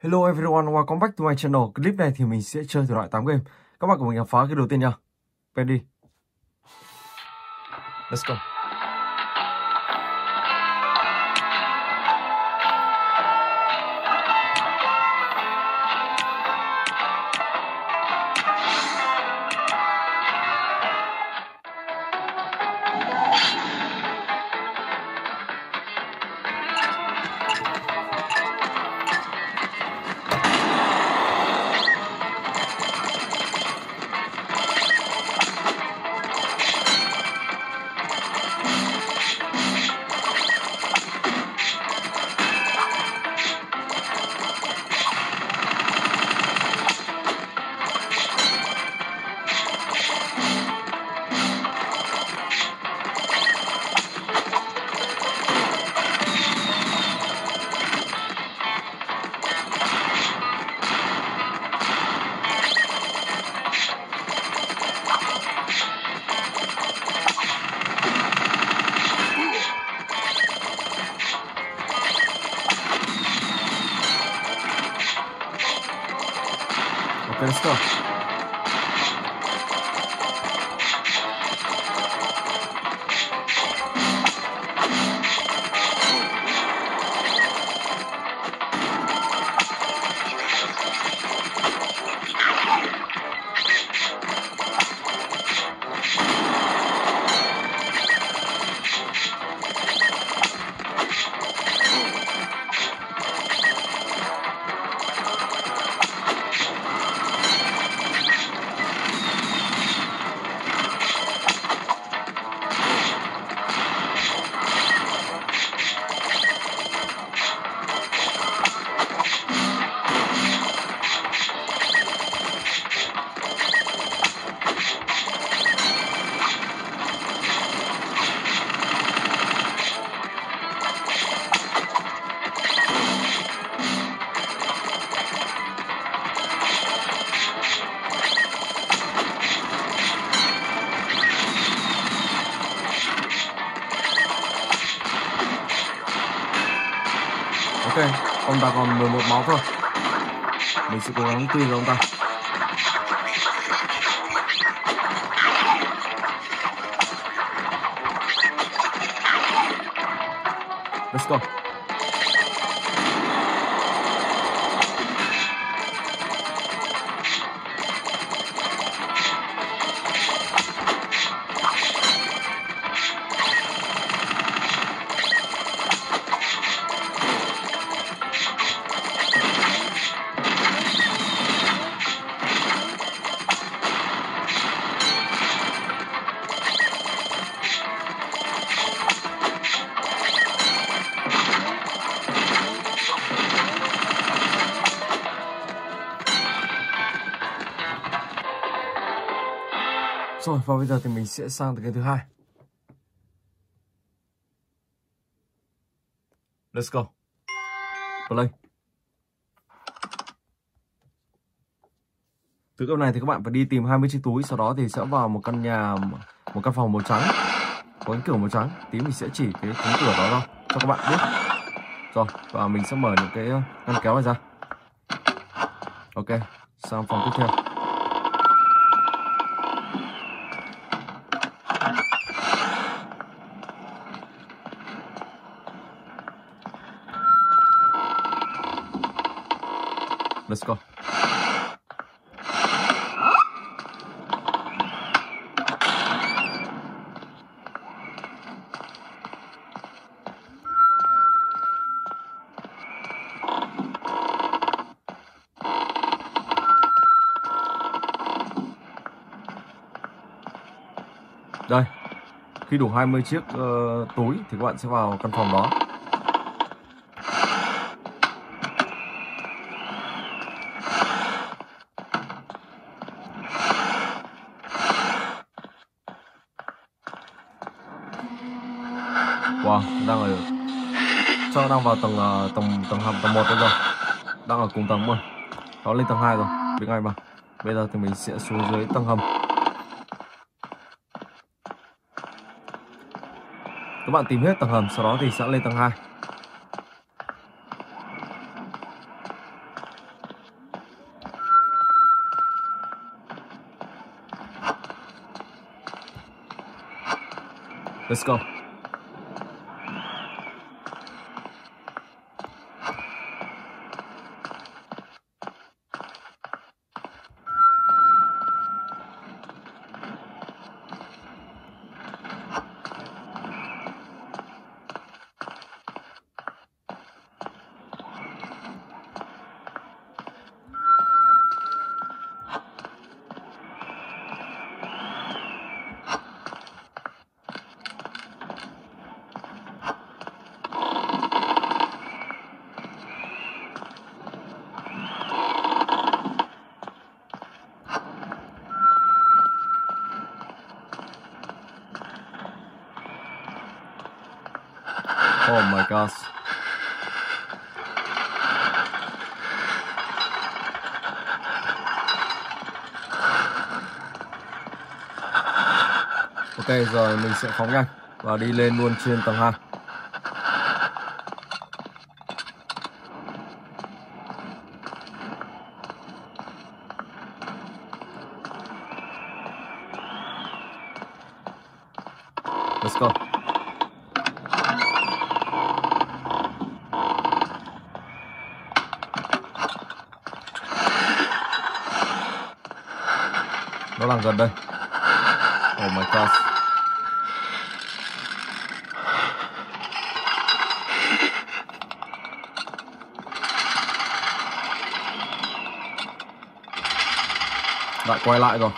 Hello everyone, welcome back to my channel. Clip này thì mình sẽ chơi thử loại 8 game. Các bạn cùng mình khám phá cái đầu tiên nha. Ready. Let's go. Okay, let's go. Ok, ông ta còn 11 máu thôi. Mình sẽ cố gắng truy với ông ta. Let's go. Rồi, và bây giờ thì mình sẽ sang tới cái thứ hai. Let's go. Play. Từ cấp này thì các bạn phải đi tìm 20 chiếc túi, sau đó thì sẽ vào một căn nhà, một căn phòng màu trắng, có cánh cửa màu trắng. Tí mình sẽ chỉ cái cánh cửa đó ra cho các bạn biết. Rồi, và mình sẽ mở những cái ngăn kéo này ra. Ok, sang phòng tiếp theo. Let's go. Đây, khi đủ 20 chiếc túi thì các bạn sẽ vào căn phòng đó. Wow, chắc đang vào tầng tầng 1 rồi. Đang ở cùng tầng luôn. Đó, lên tầng 2 rồi, biết ngay mà. Bây giờ thì mình sẽ xuống dưới tầng hầm. Các bạn tìm hết tầng hầm, sau đó thì sẽ lên tầng 2. Let's go. Oh my gosh. Ok, rồi mình sẽ phóng nhanh và đi lên luôn trên tầng 2. Let's go. Nó đang gần đây. Oh my gosh. Lại quay lại rồi.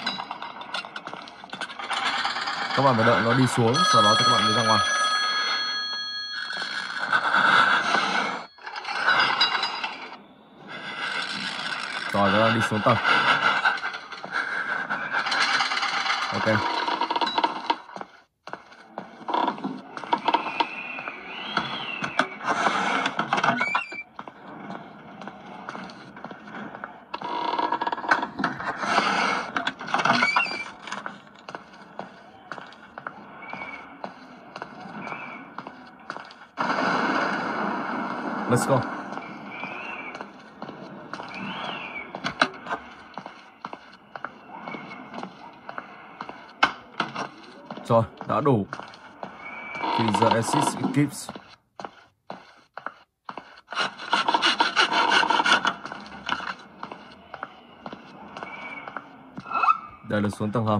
Các bạn phải đợi nó đi xuống, sau đó thì các bạn mới ra ngoài. Rồi, nó đang đi xuống tầng. Ok. Let's go. Rồi, đã đủ. Thì the assist keeps. Đây là xuống tầng hầm.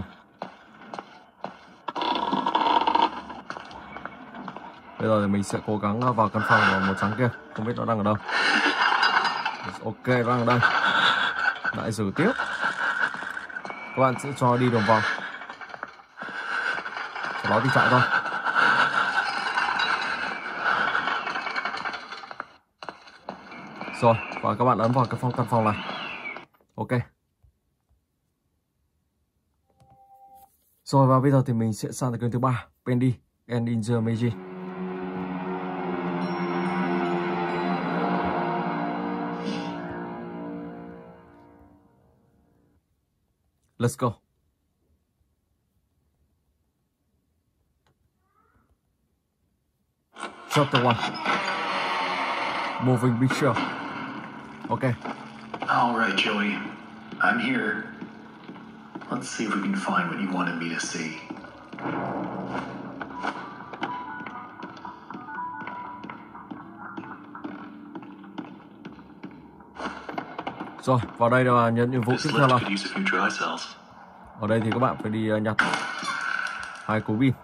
Bây giờ thì mình sẽ cố gắng vào căn phòng màu trắng kia. Không biết nó đang ở đâu. Ok, nó đang ở đây. Lại giữ tiếp. Các bạn sẽ cho đi đường vòng. Sau đó thì chạy thôi. Rồi, và các bạn ấn vào cái căn phòng này. Ok. Rồi, và bây giờ thì mình sẽ sang tới kênh thứ 3, Pendy and Ninja Meiji. Let's go. Chapter 1. Moving picture. Okay. All right, Joey. I'm here. Let's see if we can find what you wanted me to see. Rồi, vào đây là nhận nhiệm vụ tiếp theo là. Cells. Ở đây thì các bạn phải đi nhặt 2 cú pin.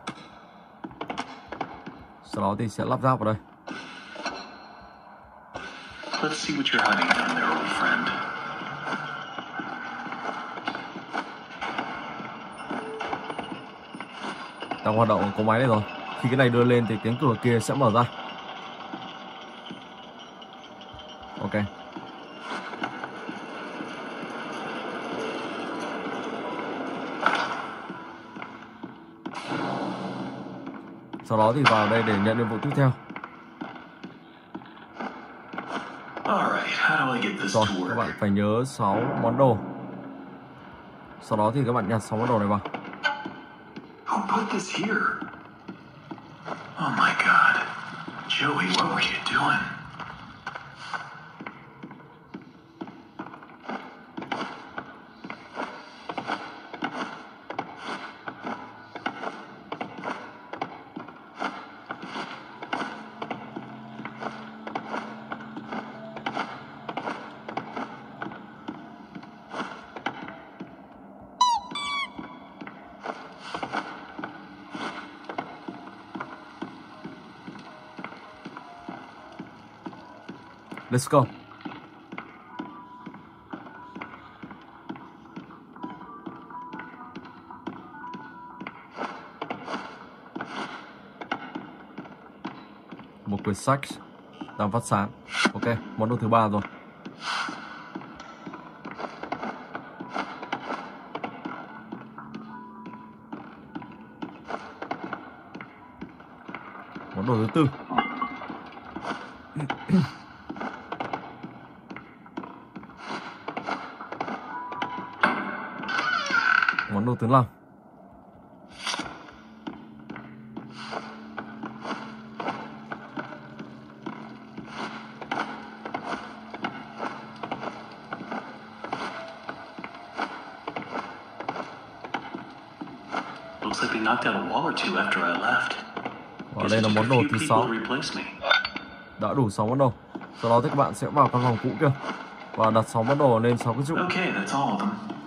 Sau đó thì sẽ lắp ráp vào đây. Let's see what you're hiding down there, old friend. Đang hoạt động có máy đây rồi. Khi cái này đưa lên thì cánh cửa kia sẽ mở ra. Ok. Sau đó thì vào đây để nhận nhiệm vụ tiếp theo. Rồi, các bạn phải nhớ 6 món đồ. Sau đó thì các bạn nhặt 6 món đồ này vào. Who put this here? Oh my god. Joey, what were you doing? Let's go. Một quyển sách đang phát sáng. Ok, món đồ thứ 3 rồi. Món đồ thứ 4. Món đồ thứ 5. Looks like they knocked out a wall or two after I left. Và đây là món đồ thứ 6. Đã đủ 6 món đồ. Sau đó thì các bạn sẽ vào căn phòng cũ kia và đặt 6 món đồ lên 6 cái trụ. Okay, that's all of them.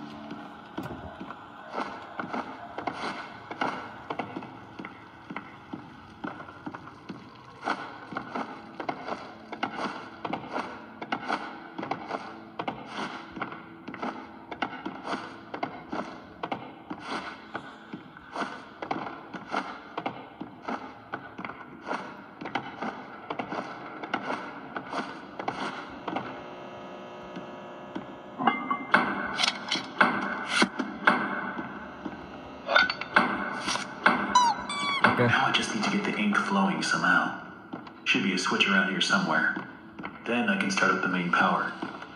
Okay. Now I just need to get the ink flowing somehow. Should be a switch around here somewhere. Then I can start up the main power.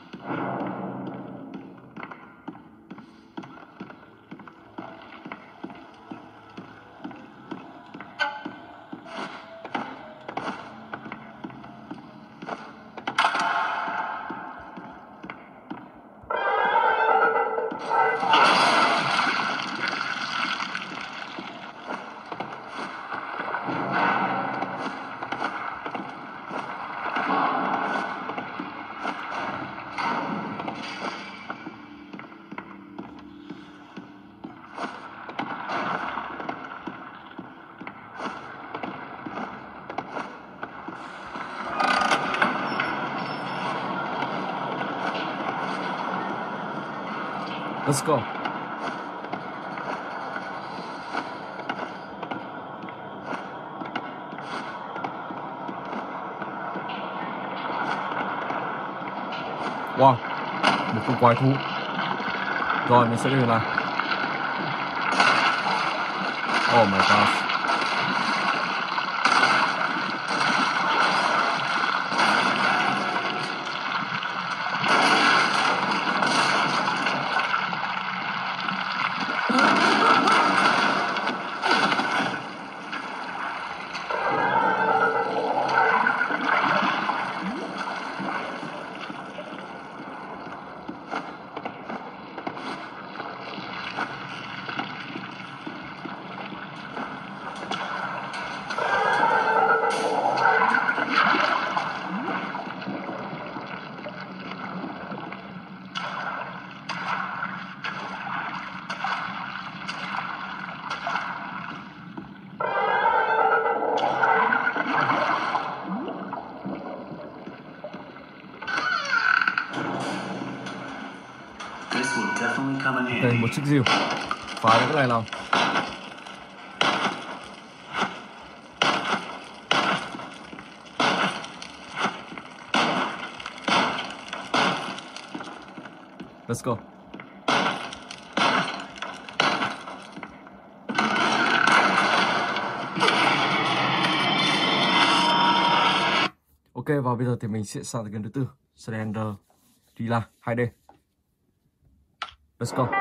Let's go. Wow, một con quái thú. Rồi mình sẽ đi này. Oh my gosh. This will definitely come in Đây, handy. một chiếc rìu. Phá cái này nào. Let's go. Ok, và bây giờ thì mình sẽ sang tới game thứ 4, Slender Rila 2D. Let's go.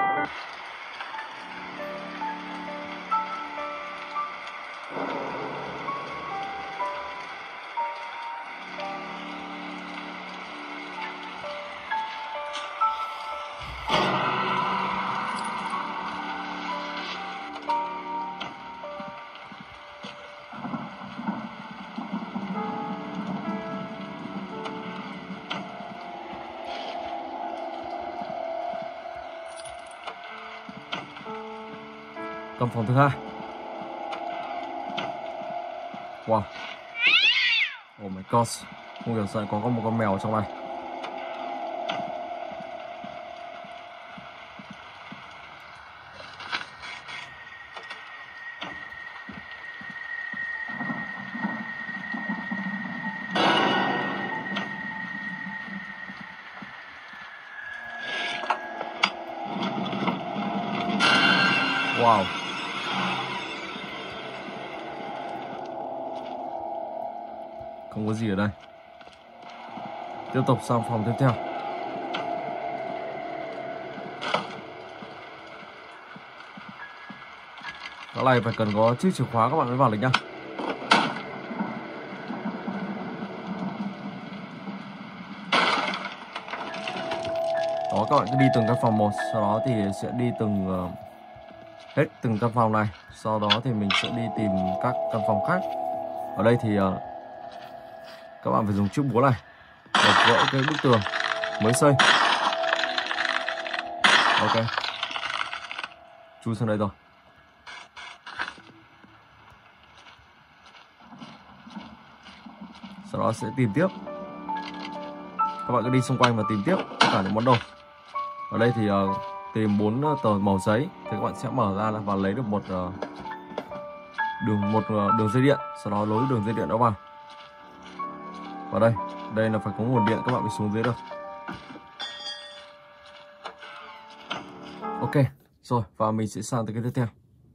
Căn phòng thứ 2. Wow. Oh my god. Không hiểu sao có một con mèo ở trong này. Wow. Không có gì ở đây. Tiếp tục sang phòng tiếp theo. Cái này phải cần có chiếc chìa khóa các bạn mới vào được nhá. Đó, các bạn cứ đi từng căn phòng một, sau đó thì sẽ đi hết từng căn phòng này. Sau đó thì mình sẽ đi tìm các căn phòng khác. Ở đây thì các bạn phải dùng chiếc búa này để vỡ cái bức tường mới xây. Ok, chui sang đây rồi. Sau đó sẽ tìm tiếp. Các bạn cứ đi xung quanh và tìm tiếp tất cả những món đồ. Ở đây thì tìm 4 tờ màu giấy thì các bạn sẽ mở ra và lấy được một đường dây điện, sau đó nối đường dây điện đó vào. Và đây là phải có nguồn điện, các bạn mới xuống dưới được. Ok, rồi và mình sẽ sang tới cái tiếp theo.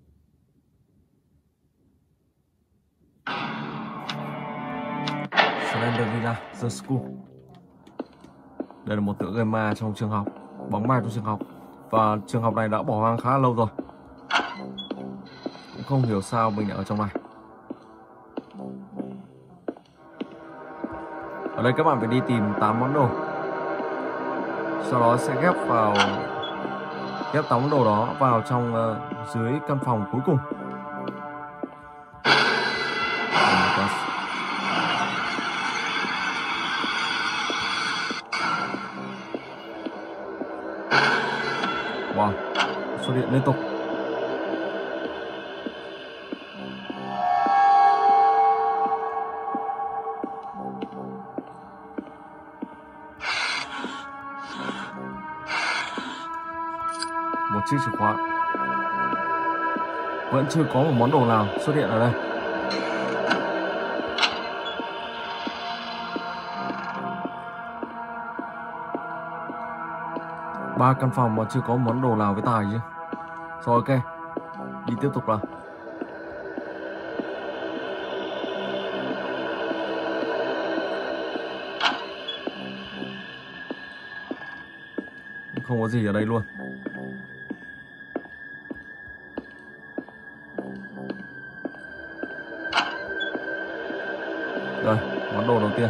Slender Villa, The School. Đây là một tựa game ma trong trường học, bóng ma trong trường học. Và trường học này đã bỏ hoang khá là lâu rồi. Cũng không hiểu sao mình lại ở trong này. Ở đây các bạn phải đi tìm 8 món đồ. Sau đó sẽ ghép 8 món đồ đó vào trong dưới căn phòng cuối cùng. Wow, xuất hiện liên tục. Một chiếc chìa khóa. Vẫn chưa có một món đồ nào xuất hiện ở đây. Ba căn phòng mà chưa có món đồ nào với tài chứ. Rồi ok, đi tiếp tục nào. Không có gì ở đây luôn. Đây, món đồ đầu tiên.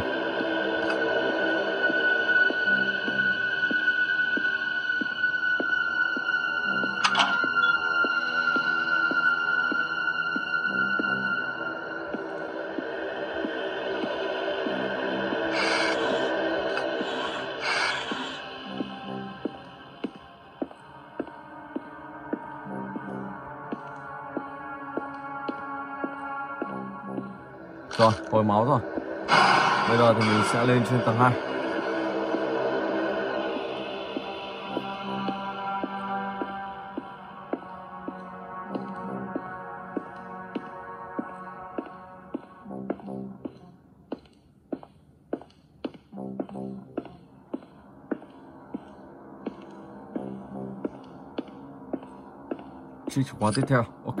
Rồi, hồi máu rồi. Bây giờ thì mình sẽ lên trên tầng 2. Chiếc chìa khóa tiếp theo, ok.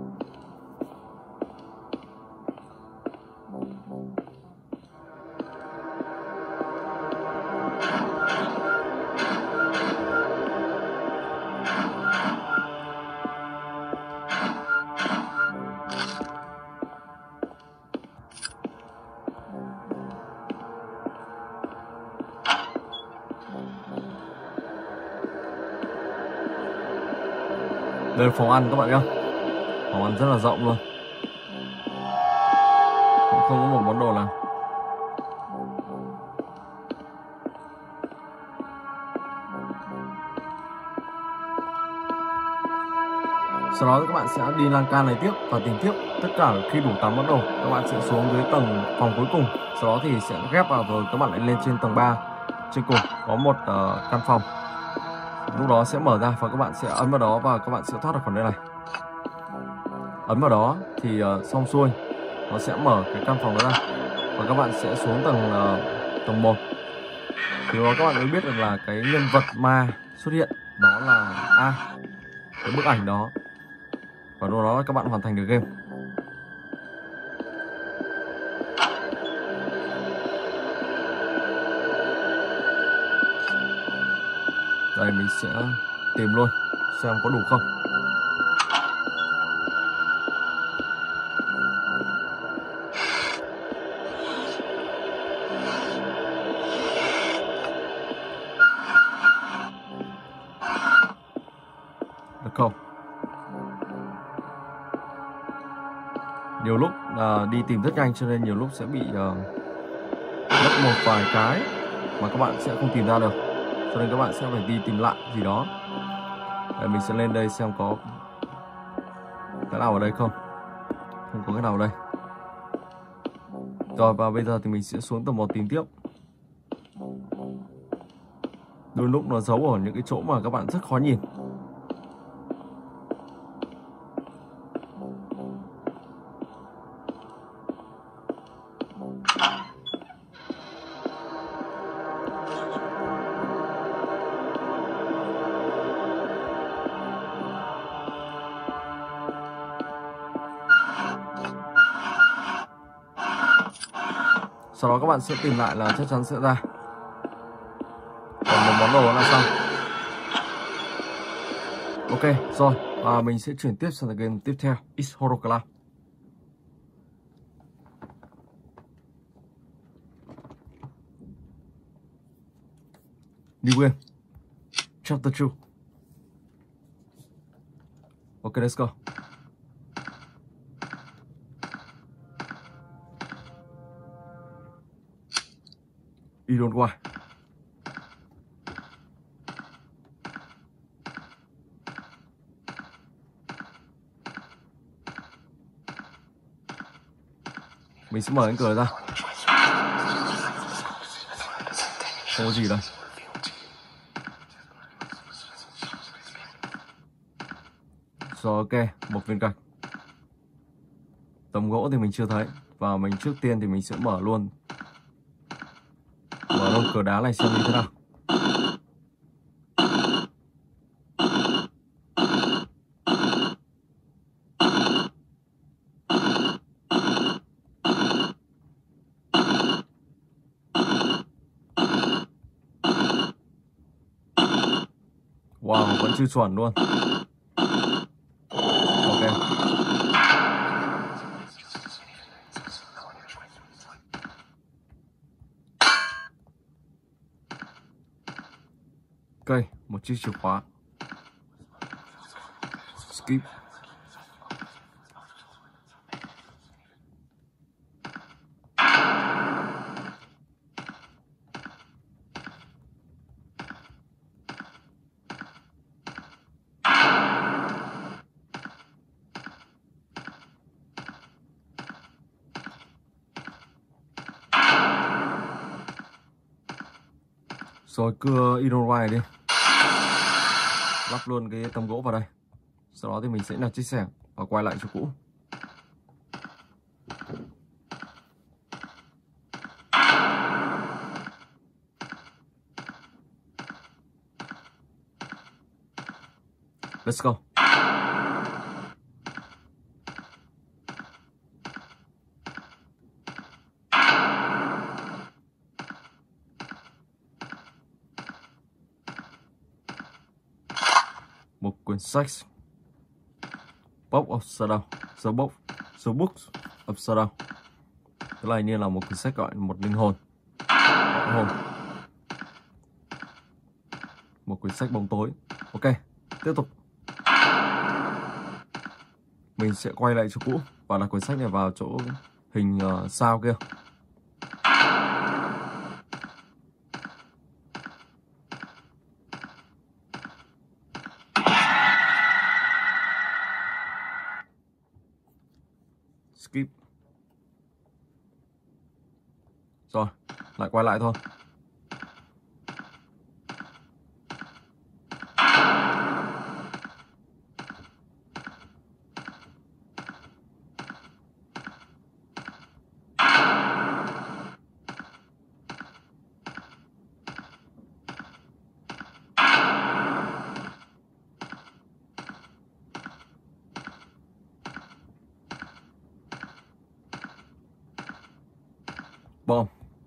Đây là phòng ăn các bạn nhé. Phòng ăn rất là rộng luôn. Cũng không có một món đồ nào. Sau đó các bạn sẽ đi lan can này tiếp và tìm tiếp. tất cả khi đủ 8 món đồ, các bạn sẽ xuống dưới tầng phòng cuối cùng, sau đó thì sẽ ghép vào rồi các bạn lại lên trên tầng 3. Trên cùng có một căn phòng, lúc đó sẽ mở ra và các bạn sẽ ấn vào đó và các bạn sẽ thoát được khỏi nơi này. Ấn vào đó thì xong xuôi nó sẽ mở cái căn phòng đó ra và các bạn sẽ xuống tầng 1. Thì đó các bạn mới biết được là cái nhân vật ma xuất hiện đó là cái bức ảnh đó, và lúc đó các bạn hoàn thành được game. Đây mình sẽ tìm luôn xem có đủ không. Được không? Nhiều lúc đi tìm rất nhanh cho nên nhiều lúc sẽ bị mất một vài cái mà các bạn sẽ không tìm ra được, cho nên các bạn sẽ phải đi tìm lại gì đó. Đây, mình sẽ lên đây xem có cái nào ở đây không. Không có cái nào ở đây. Rồi và bây giờ thì mình sẽ xuống tầng 1 tìm tiếp. Đôi lúc nó giấu ở những cái chỗ mà các bạn rất khó nhìn. Sau đó các bạn sẽ tìm lại là chắc chắn sẽ ra. Còn một món đồ là xong. Ok, rồi. Mình sẽ chuyển tiếp sang game tiếp theo, It's Horror Club. New game. Chapter 2. Ok, let's go. You don't why. Mình sẽ mở cánh cửa ra. Không có gì đâu. Rồi ok, một viên gạch. Tấm gỗ thì mình chưa thấy. Và mình trước tiên thì mình sẽ mở luôn cửa đá này xem như thế nào. Wow, vẫn chưa chuẩn luôn. Ok. Ok, một chiếc chìa khóa. Skip. Rồi cưa Iron đi. Lắp luôn cái tấm gỗ vào đây. Sau đó thì mình sẽ nhặt chiếc xẻng và quay lại chỗ cũ. Let's go. Một quyển sách. Book of Shadow. The Books of Shadow. Cái này như là một quyển sách gọi một linh hồn. Một quyển sách bóng tối. Ok, tiếp tục. Mình sẽ quay lại chỗ cũ và đặt quyển sách này vào chỗ hình sao kia. Skip. Rồi, lại quay lại thôi. Bom.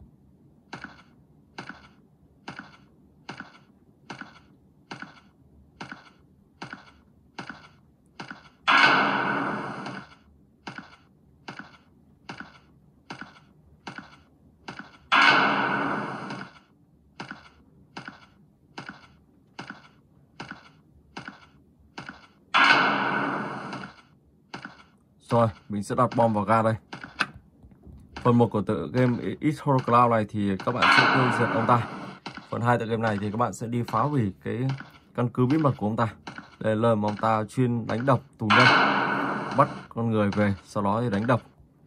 Rồi, mình sẽ đặt bom vào ga đây. Phần 1 của tựa game It's Horror Cloud này thì các bạn sẽ tiêu diệt ông ta. Phần 2 tựa game này thì các bạn sẽ đi phá hủy cái căn cứ bí mật của ông ta. Đây là mà ông ta chuyên đánh đập tù nhân, bắt con người về, sau đó thì đánh đập.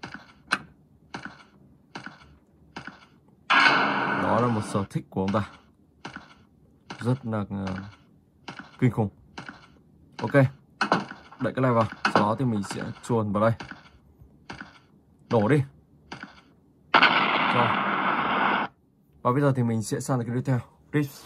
Đó là một sở thích của ông ta. Rất là kinh khủng. Ok, đậy cái này vào, sau đó thì mình sẽ chuồn vào đây. Đổ đi. Rồi. Và bây giờ thì mình sẽ sang cái tiếp theo. Please.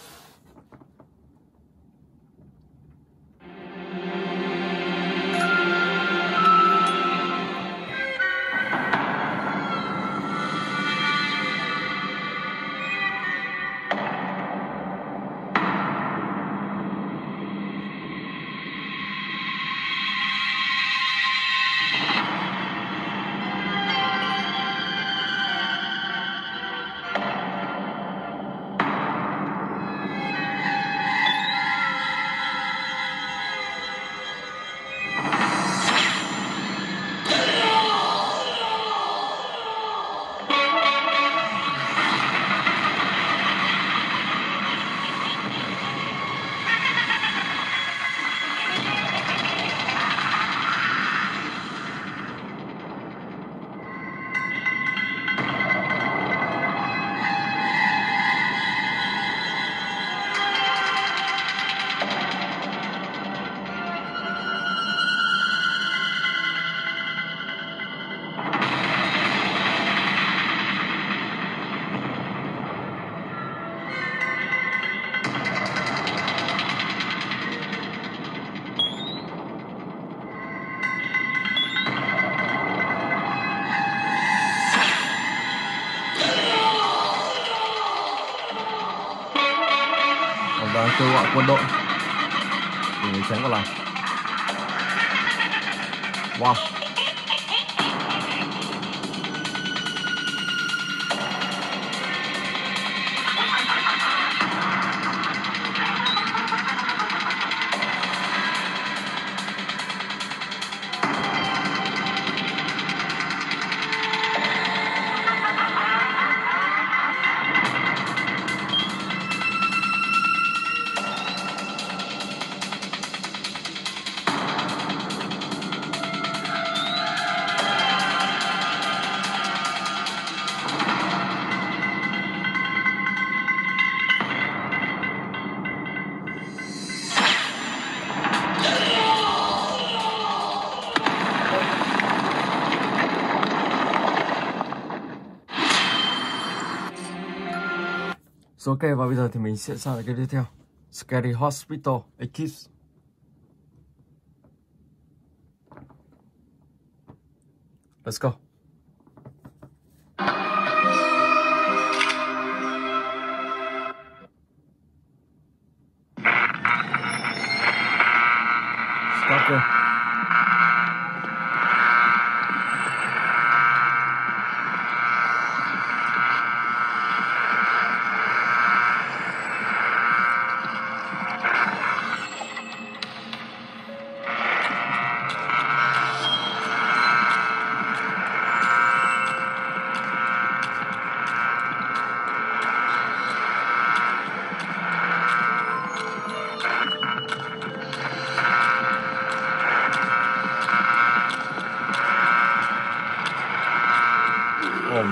Đang kêu gọi quân đội để tránh vào này. Wow. Rồi ok, và bây giờ thì mình sẽ sang cái tiếp theo. Scary Hospital Eclipse. Let's go. Start game.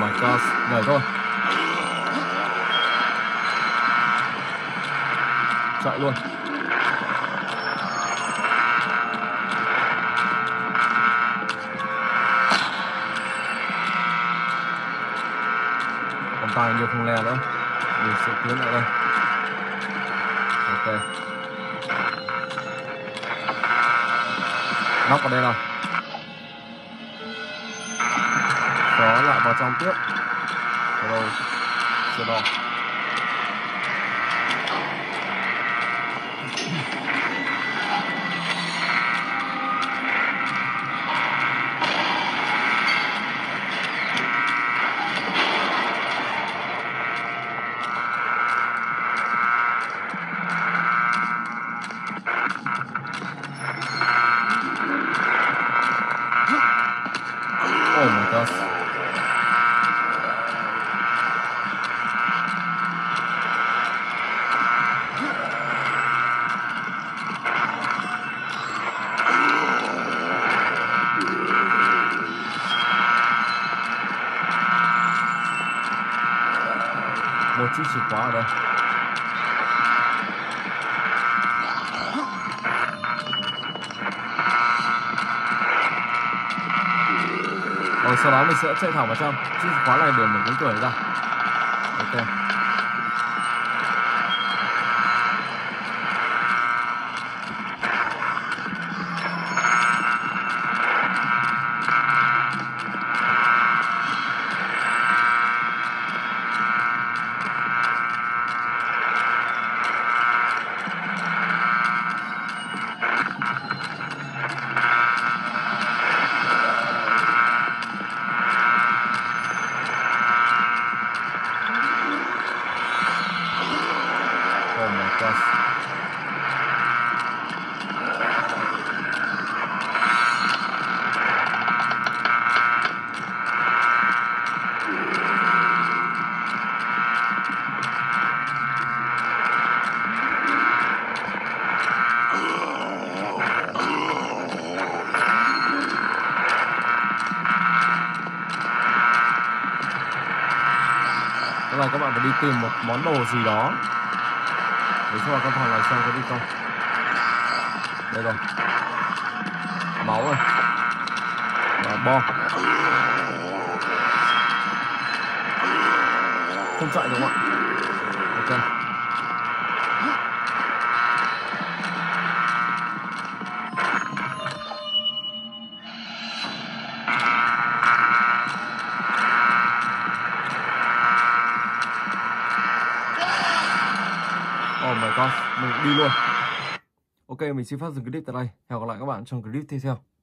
my god, nhảy thôi. Chạy luôn. Còn tài nhiều không lè nữa. Mình sẽ tiến lại đây. Ok. Nóc vào đây nào. Đó lại vào trong tiếp. Rồi. Chưa đỏ. Oh my god. Một chiếc chìa khóa ở đây. Rồi sau đó mình sẽ chạy thẳng vào trong. Chiếc chìa khóa này để một cánh cửa ra. Ok. Oh my gosh. Tức là các bạn phải đi tìm một món đồ gì đó để cho con thằng này xem có đi không. Đây rồi. Máu rồi. Và bom. Không chạy đúng không ạ? Ok. Oh my god, mình đi luôn. Ok, mình xin phép dừng clip tại đây. Hẹn gặp lại các bạn trong clip tiếp theo.